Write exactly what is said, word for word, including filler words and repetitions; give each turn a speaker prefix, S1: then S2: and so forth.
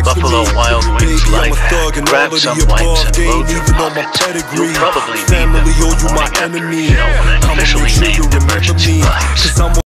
S1: Buffalo Wild Wings life hack. Grab some wipes and load your pockets. You'll probably need them for the morning after your show and officially named Emergency Bucks.